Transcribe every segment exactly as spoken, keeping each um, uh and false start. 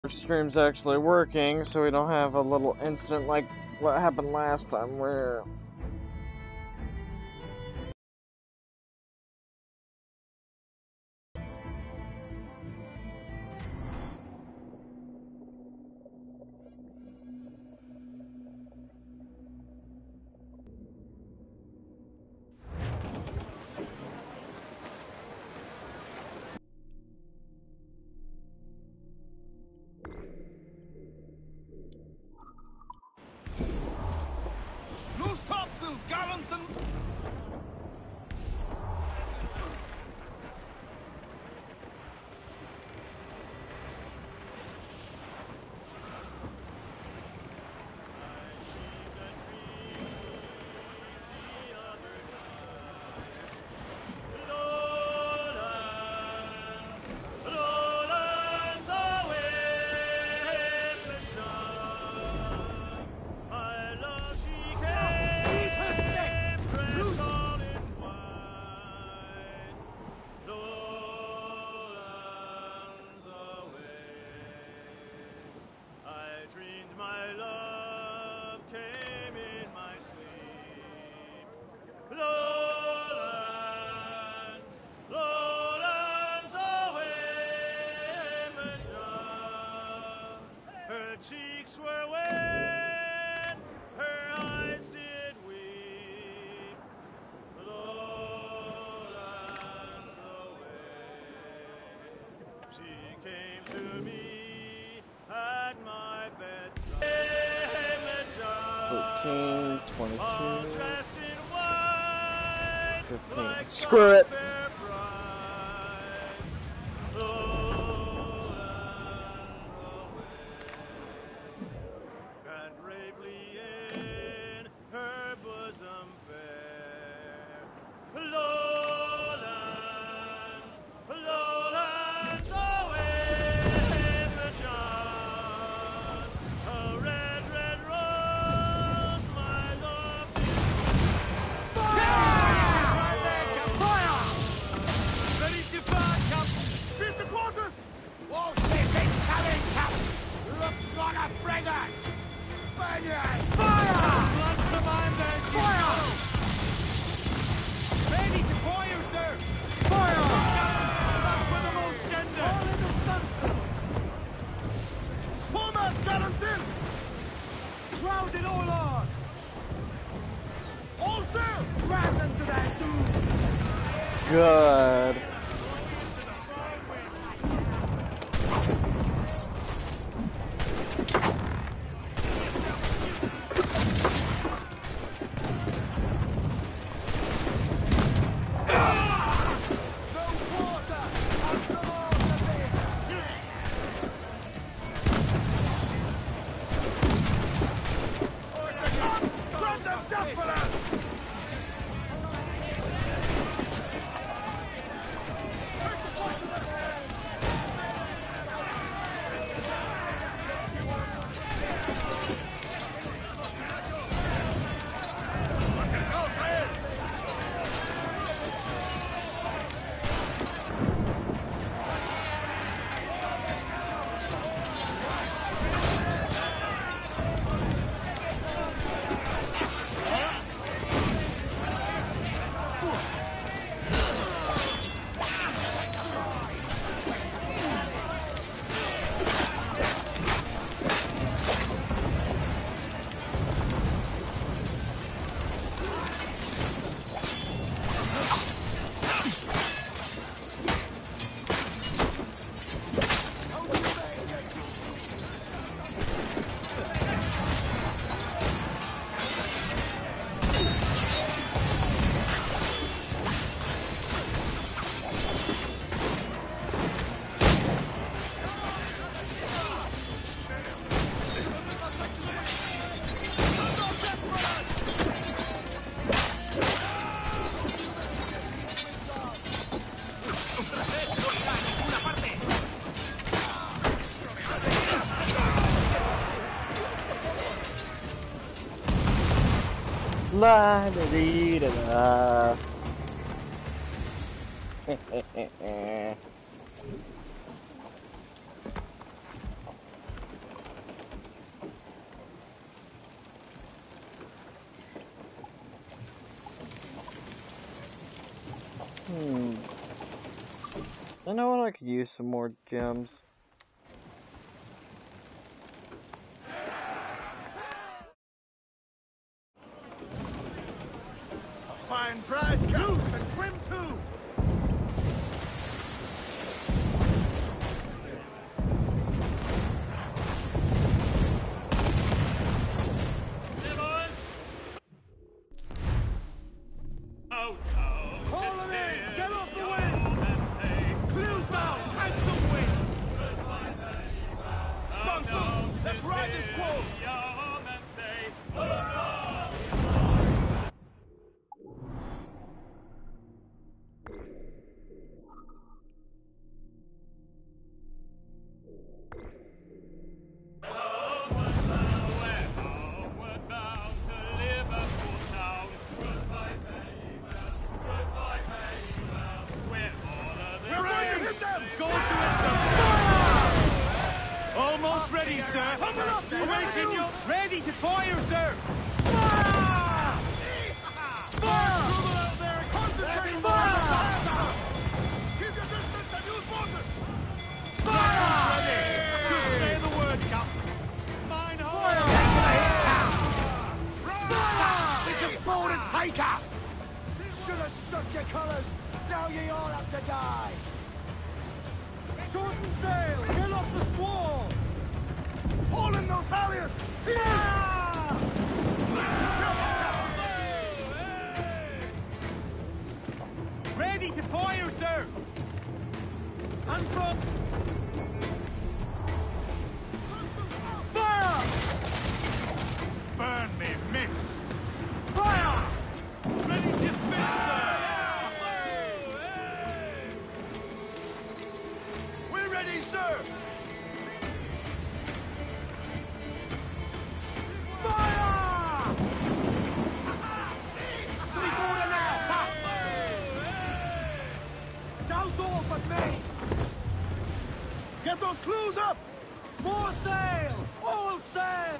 stream's actually working, so we don't have a little incident like what happened last time where Loose topsails, gallants and... cheeks were wet, her eyes did weep. Lowlands away. She came to me at my bedside. thirteen, twenty-two, all dressed in white, fifteen. like Screw it. fair bride. And bravely in her bosom fair. Lowlands, lowlands away, John. A red, red rose, my love. Fire! Fire! Ready to fire, Captain. Beat the quarters. Wall shipping coming, Captain! Looks like a frigate! Spaniard! Fire! Lots of mine there, Fire! Ready to fire, sir! Fire! That's where the most gender! All in the stunsail! Foremast gallants in! Round it all on! All sail! Ram them to their doom! Good. No quarter! After all the bit! Grab them down for us! La da dee da da. I know what, I could use some more gems. A fine prize, Loose and trim too! Let's ride this quote! Almost ready, sir. Coming up, awaiting you. Ready to fire, sir. Fire! Fire! Trouble out there. Concentrate. Fire! Keep your distance and use mortars. Fire! Ready. Just say the word, Captain. Mine hole. Fire! It's a bold and taker. Should have struck your colours. Now ye all have to die. Shorten sail! Get off the squall! Haul in those halyards! Yeah! Ready to fire, sir! And from... Fire! Burn me, miss! Fire! Ready to spin, sir! Ready, sir! Fire! Three-quarter now, sir! Douse all but me! Get those clues up! More sail! All sail!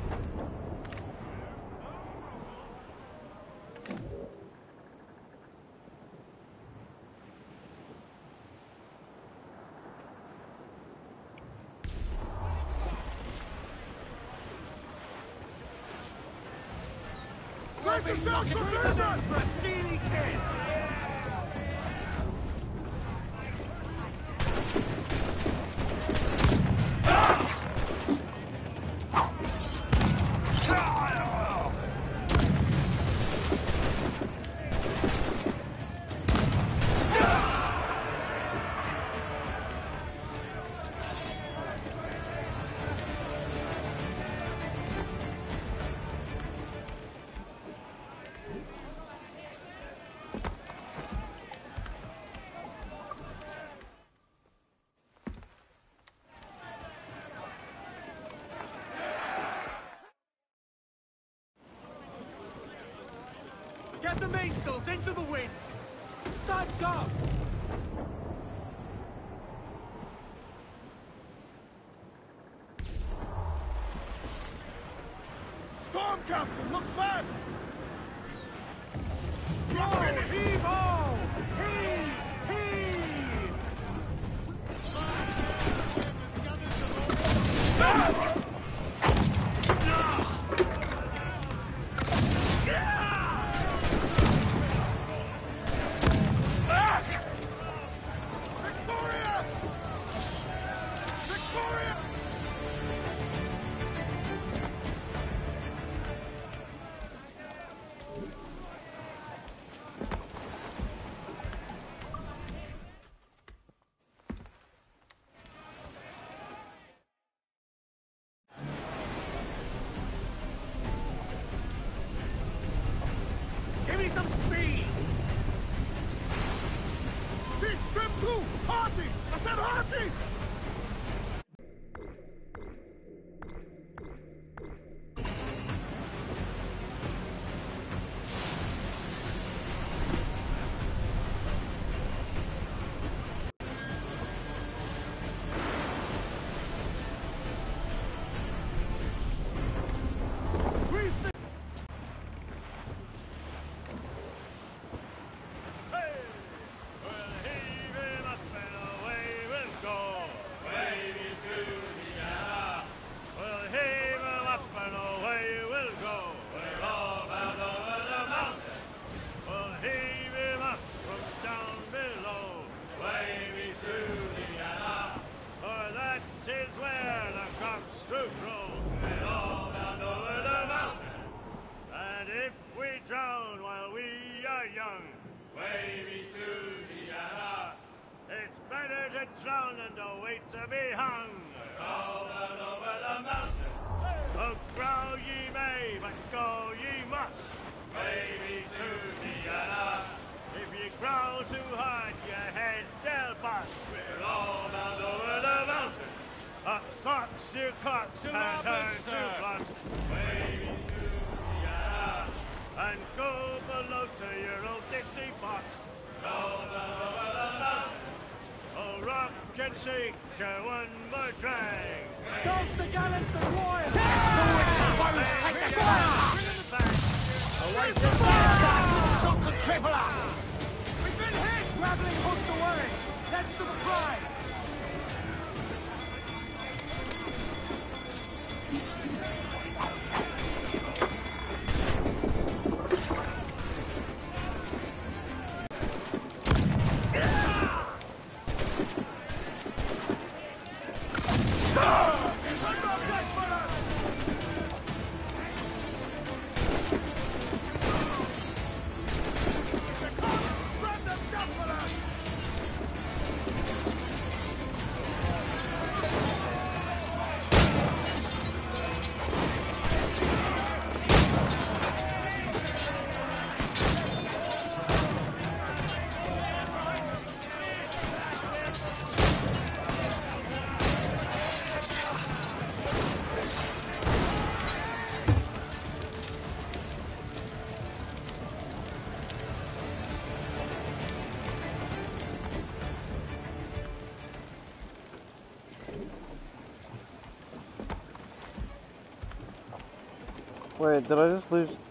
Brace yourself for vision! For a steely kiss! Get the mainsails into the wind! Stand up! Storm captain, looks bad! Go! Heave ho! Heave! Heave! Ah! Stroke roll, and all bound over the mountain. And if we drown while we are young, baby Susiana, it's better to drown than to wait to be hung. And all bound over the mountain. Oh, growl ye may, but go ye must. Baby Susiana, if you growl too hard, your head they'll bust. We're all bound over the mountain. Up socks, you cocks, and turn to blocks. Baby Susiana, and go below to your old ditty box. Go below the mountain. Oh, rock and shake, uh, one more drag. Toast the gallants and royals! Take the fire! Away to the fire! Shock the crippler! We've been hit! Grappling hooks away! That's the prize! Wait, did I just lose